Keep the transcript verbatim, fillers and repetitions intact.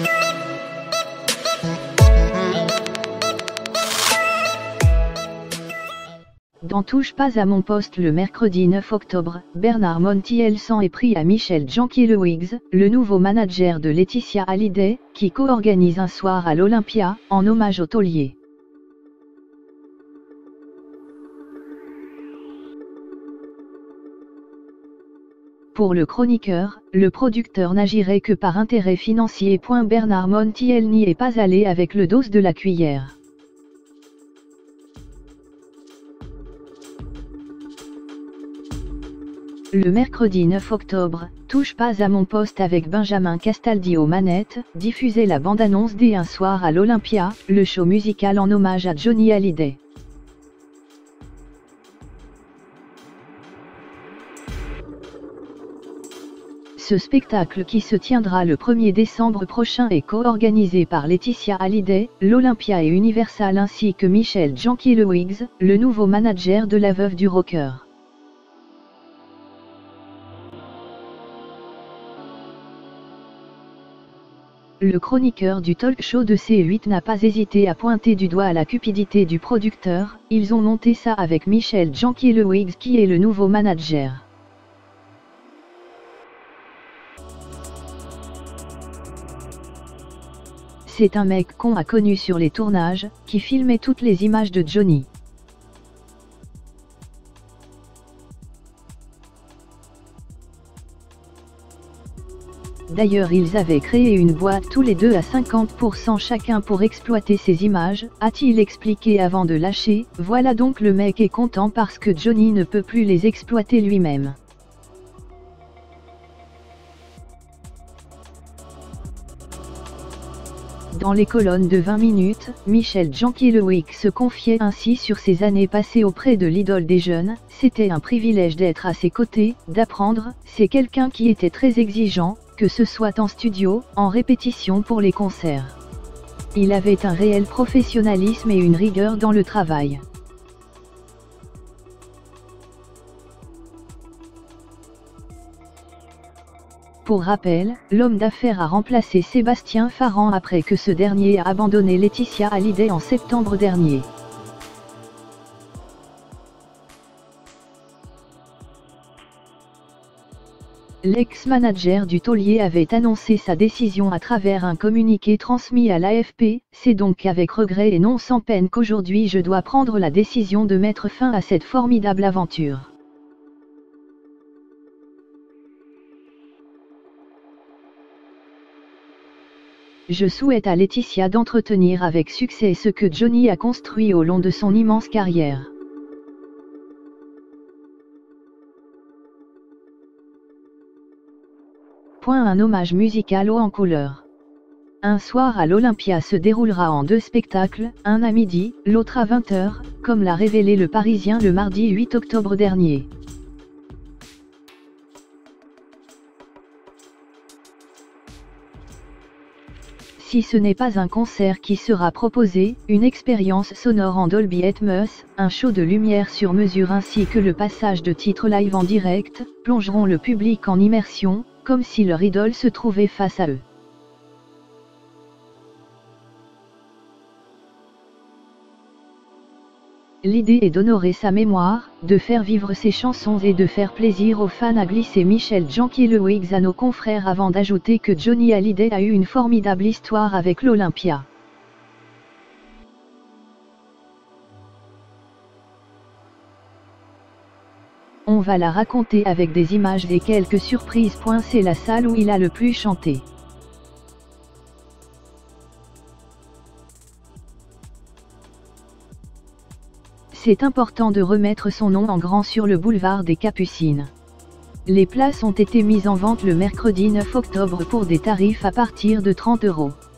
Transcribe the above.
Dans Touche pas à mon poste le mercredi neuf octobre, Bernard Montiel s'en est pris à Michel Jankélewigs, le nouveau manager de Laetitia Hallyday, qui co-organise un soir à l'Olympia, en hommage au taulier. Pour le chroniqueur, le producteur n'agirait que par intérêt financier. Bernard Montiel n'y est pas allé avec le dos de la cuillère. Le mercredi neuf octobre, Touche pas à mon poste avec Benjamin Castaldi aux manettes, diffusait la bande-annonce dès un soir à l'Olympia, le show musical en hommage à Johnny Hallyday. Ce spectacle qui se tiendra le premier décembre prochain est co-organisé par Laetitia Hallyday, l'Olympia et Universal ainsi que Michel Jankélewigs, le nouveau manager de la veuve du rocker. Le chroniqueur du talk show de C huit n'a pas hésité à pointer du doigt la cupidité du producteur, ils ont monté ça avec Michel Jankélewigs qui est le nouveau manager. C'est un mec qu'on a connu sur les tournages, qui filmait toutes les images de Johnny. D'ailleurs ils avaient créé une boîte tous les deux à cinquante pour cent chacun pour exploiter ces images, a-t-il expliqué avant de lâcher. Voilà donc le mec est content parce que Johnny ne peut plus les exploiter lui-même. Dans les colonnes de vingt minutes, Michel Jankélewigs se confiait ainsi sur ses années passées auprès de l'idole des jeunes. C'était un privilège d'être à ses côtés, d'apprendre, c'est quelqu'un qui était très exigeant, que ce soit en studio, en répétition pour les concerts. Il avait un réel professionnalisme et une rigueur dans le travail. Pour rappel, l'homme d'affaires a remplacé Sébastien Farran après que ce dernier a abandonné Laetitia Hallyday en septembre dernier. L'ex-manager du taulier avait annoncé sa décision à travers un communiqué transmis à l'A F P, c'est donc avec regret et non sans peine qu'aujourd'hui je dois prendre la décision de mettre fin à cette formidable aventure. Je souhaite à Laetitia d'entretenir avec succès ce que Johnny a construit au long de son immense carrière. Point un hommage musical haut en couleur. Un soir à l'Olympia se déroulera en deux spectacles, un à midi, l'autre à vingt heures, comme l'a révélé Le Parisien le mardi huit octobre dernier. Si ce n'est pas un concert qui sera proposé, une expérience sonore en Dolby Atmos, un show de lumière sur mesure ainsi que le passage de titres live en direct, plongeront le public en immersion, comme si leur idole se trouvait face à eux. L'idée est d'honorer sa mémoire, de faire vivre ses chansons et de faire plaisir aux fans, a glissé Michel Jankélewigs à nos confrères avant d'ajouter que Johnny Hallyday a eu une formidable histoire avec l'Olympia. On va la raconter avec des images et quelques surprises. C'est la salle où il a le plus chanté. C'est important de remettre son nom en grand sur le boulevard des Capucines. Les places ont été mises en vente le mercredi neuf octobre pour des tarifs à partir de trente euros.